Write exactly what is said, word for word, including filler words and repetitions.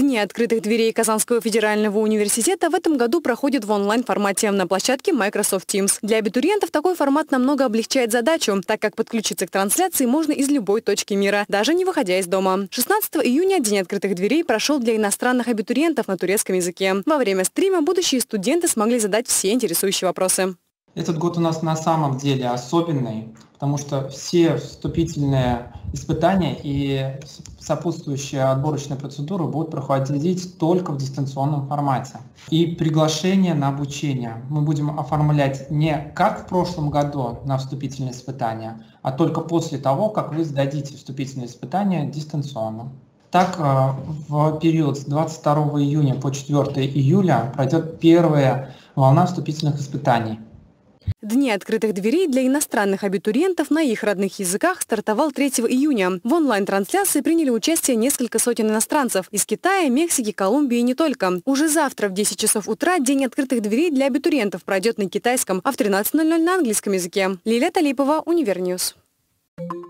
Дни открытых дверей Казанского федерального университета в этом году проходят в онлайн-формате на площадке Microsoft Teams. Для абитуриентов такой формат намного облегчает задачу, так как подключиться к трансляции можно из любой точки мира, даже не выходя из дома. шестнадцатого июня День открытых дверей прошел для иностранных абитуриентов на турецком языке. Во время стрима будущие студенты смогли задать все интересующие вопросы. Этот год у нас на самом деле особенный, потому что все вступительные испытания и сопутствующие отборочные процедуры будут проходить только в дистанционном формате. И приглашение на обучение мы будем оформлять не как в прошлом году на вступительные испытания, а только после того, как вы сдадите вступительные испытания дистанционно. Так, в период с двадцать второго июня по четвёртого июля пройдет первая волна вступительных испытаний. Дни открытых дверей для иностранных абитуриентов на их родных языках стартовал третьего июня. В онлайн-трансляции приняли участие несколько сотен иностранцев из Китая, Мексики, Колумбии и не только. Уже завтра в десять часов утра День открытых дверей для абитуриентов пройдет на китайском, а в тринадцать ноль ноль на английском языке. Лилия Талипова, Универньюз.